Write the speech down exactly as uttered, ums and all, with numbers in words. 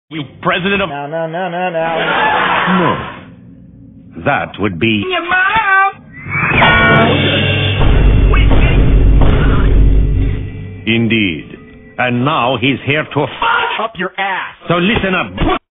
You president of... No, no, no, no, no. No. That would be... Your mom! Indeed. And now he's here to... Up your ass! So listen up.